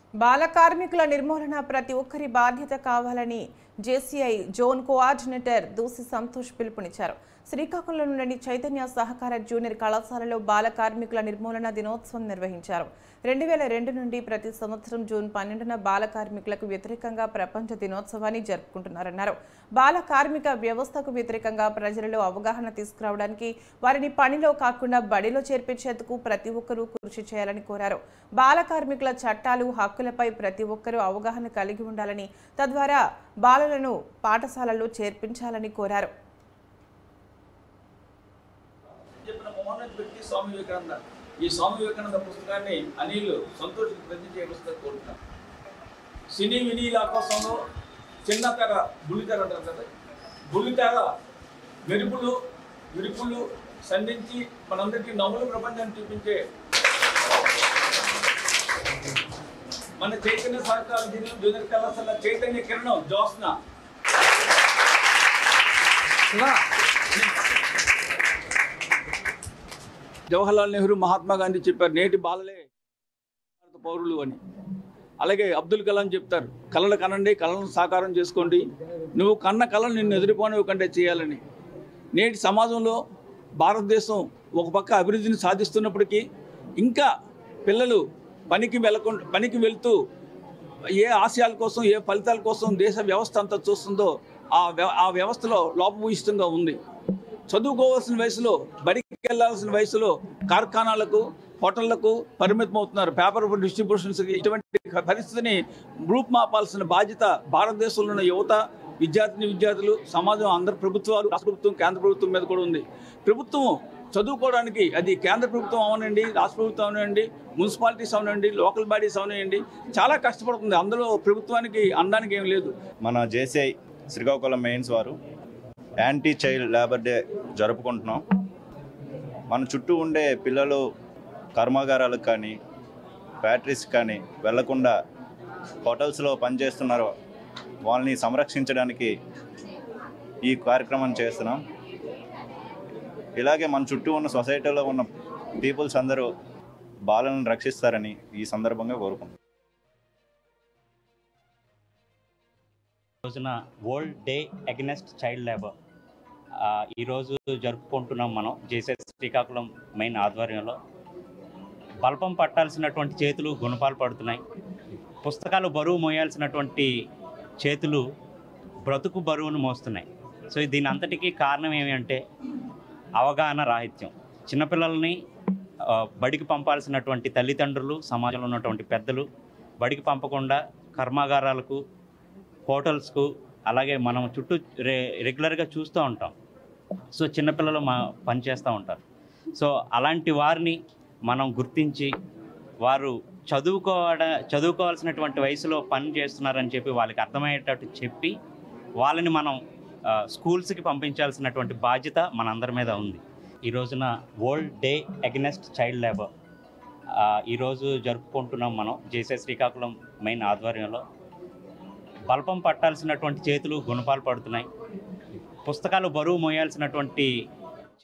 బాల కార్మికుల నిర్మూలన ప్రతి ఒక్కరి బాధ్యత కావాలని JCI zone coordinator Doosi Santosh పిలుపునిచ్చారు. శ్రీకాకుళంలోని చైతన్య సహకార జూనియర్ కళాశాలలో బాల కార్మికుల నిర్మూలన దినోత్సవం నిర్వహించారు. 2002 నుండి ప్రతి సంవత్సరం జూన్ 12న బాల కార్మికులకు వ్యతిరేకంగా ప్రపంచ దినోత్సవాన్ని జరుపుకుంటున్నారన్నారు. బాల కార్మిక వ్యవస్థకు వ్యతిరేకంగా ప్రజలలో అవగాహన తీసుకురావడానికి, వారిని పనిలో కాకుండా బడిలో చేర్పించేందుకు ప్రతి ఒక్కరూ కృషి చేయాలని కోరారు. బాల కార్మికుల చట్టాలు, హక్కులపై ప్రతి ఒక్కరూ అవగాహన కలిగి ఉండాలని, తద్వారా బాలలను పాఠశాలల్లో చేర్పించాలని కోరారు. ఈ స్వామి వివేకానంద పుస్తకాన్ని అనిల్ సంతోష్ ప్రతి చేయవలసిన కోరుతున్నాను. సినీ వినీల కోసంలో చిన్నతెర బుల్లితెర అంటారు కదా, బుల్లితెర విరుపులు సంధించి మనందరికీ నవ్వుల ప్రపంచాన్ని చూపించే మన చైతన్య సహకార జూనియర్ కళాశాల చైతన్య కిరణం జ్యోత్స్న జవహర్లాల్ నెహ్రూ, మహాత్మా గాంధీ చెప్పారు, నేటి బాలలే పౌరులు అని. అలాగే అబ్దుల్ కలాం చెప్తారు, కళలు కనండి, కళలను సాకారం చేసుకోండి, నువ్వు కన్న కళలు నిన్ను ఎదురుపోనివ్వకంటే చేయాలని. నేటి సమాజంలో భారతదేశం ఒక పక్క అభివృద్ధిని సాధిస్తున్నప్పటికీ ఇంకా పిల్లలు పనికి వెళ్తూ ఏ ఆశయాల కోసం, ఏ ఫలితాల కోసం దేశ వ్యవస్థ అంతా చూస్తుందో ఆ వ్యవస్థలో లోపభూయిష్టంగా ఉంది. చదువుకోవాల్సిన వయసులో, బడికి వెళ్ళాల్సిన వయసులో కార్ఖానాలకు, హోటళ్లకు పరిమితం అవుతున్నారు. పేపర్ డిస్ట్రిబ్యూషన్స్కి ఇటువంటి పరిస్థితిని రూపుమాపాల్సిన బాధ్యత భారతదేశంలో ఉన్న యువత, విద్యార్థులు, సమాజం, అందరు ప్రభుత్వాలు, రాష్ట్ర ప్రభుత్వం, కేంద్ర ప్రభుత్వం మీద కూడా ఉంది. ప్రభుత్వం చదువుకోవడానికి, అది కేంద్ర ప్రభుత్వం అవనండి, రాష్ట్ర ప్రభుత్వం అవనండి, మున్సిపాలిటీస్ అవనండి, లోకల్ బాడీస్ అవనండి, చాలా కష్టపడుతుంది. అందులో ప్రభుత్వానికి అనడానికి ఏం లేదు. మన జేసీఐ శ్రీకాకుళం మెయిన్స్ వారు యాంటీ చైల్డ్ లేబర్ డే జరుపుకుంటున్నాం. మన చుట్టూ ఉండే పిల్లలు కర్మాగారాలకు కానీ, ఫ్యాక్టరీస్ కానీ వెళ్లకుండా హోటల్స్లో పనిచేస్తున్నారో వాళ్ళని సంరక్షించడానికి ఈ కార్యక్రమం చేస్తున్నాం. ఇలాగే మన చుట్టూ ఉన్న సొసైటీలో ఉన్న పీపుల్స్ అందరూ బాలలను రక్షిస్తారని ఈ సందర్భంగా కోరుకుంటున్నాం. రోజున world day against child labour ఈరోజు జరుపుకుంటున్నాం. మనం జేసీ శ్రీకాకుళం మెయిన్ ఆధ్వర్యంలో బల్పం పట్టాల్సినటువంటి చేతులు గుణపాలు పడుతున్నాయి. పుస్తకాలు బరువు మోయాల్సినటువంటి చేతులు బ్రతుకు బరువును మోస్తున్నాయి. సో దీని అంతటికీ కారణం ఏమంటే అవగాహన రాహిత్యం. చిన్నపిల్లల్ని బడికి పంపాల్సినటువంటి తల్లిదండ్రులు, సమాజంలో ఉన్నటువంటి పెద్దలు బడికి పంపకుండా కర్మాగారాలకు, హోటల్స్కు, అలాగే మనం చుట్టూ రెగ్యులర్గా చూస్తూ ఉంటాం. సో చిన్నపిల్లలు పనిచేస్తూ ఉంటారు. సో అలాంటి వారిని మనం గుర్తించి, వారు చదువుకోవాల్సినటువంటి వయసులో పని చేస్తున్నారని చెప్పి వాళ్ళకి అర్థమయ్యేటట్టు చెప్పి వాళ్ళని మనం స్కూల్స్కి పంపించాల్సినటువంటి బాధ్యత మనందరి మీద ఉంది. ఈ రోజున world day against child labour ఈరోజు జరుపుకుంటున్నాం. మనం జేసీ శ్రీకాకుళం మెయిన్ ఆధ్వర్యంలో బల్పం పట్టాల్సినటువంటి చేతులు గుణపాలు పడుతున్నాయి. పుస్తకాలు బరువు మోయాల్సినటువంటి